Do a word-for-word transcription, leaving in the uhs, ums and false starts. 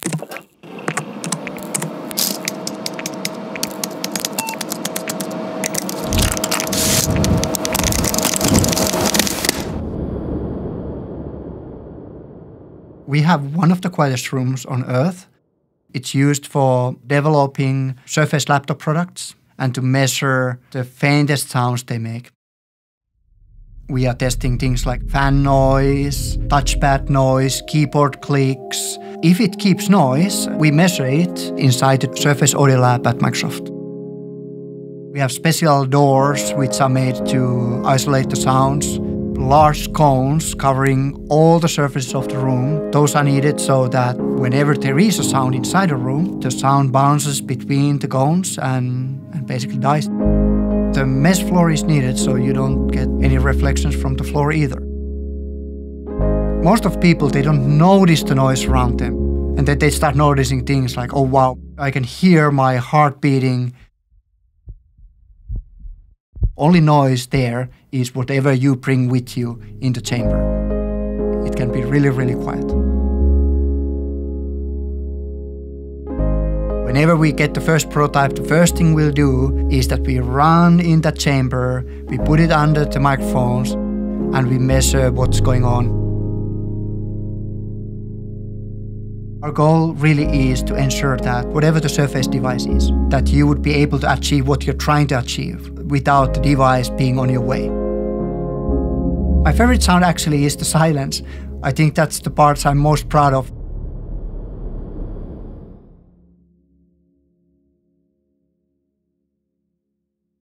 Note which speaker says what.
Speaker 1: We have one of the quietest rooms on Earth. It's used for developing Surface laptop products and to measure the faintest sounds they make. We are testing things like fan noise, touchpad noise, keyboard clicks. If it keeps noise, we measure it inside the Surface Audio Lab at Microsoft. We have special doors which are made to isolate the sounds. Large cones covering all the surfaces of the room. Those are needed so that whenever there is a sound inside a room, the sound bounces between the cones and, and basically dies. The mesh floor is needed so you don't get any reflections from the floor either. Most of people, they don't notice the noise around them. And then they start noticing things like, oh wow, I can hear my heart beating. Only noise there is whatever you bring with you in the chamber. It can be really, really quiet. Whenever we get the first prototype, the first thing we'll do is that we run in that chamber, we put it under the microphones, and we measure what's going on. Our goal really is to ensure that whatever the Surface device is, that you would be able to achieve what you're trying to achieve without the device being on your way. My favorite sound actually is the silence. I think that's the parts I'm most proud of.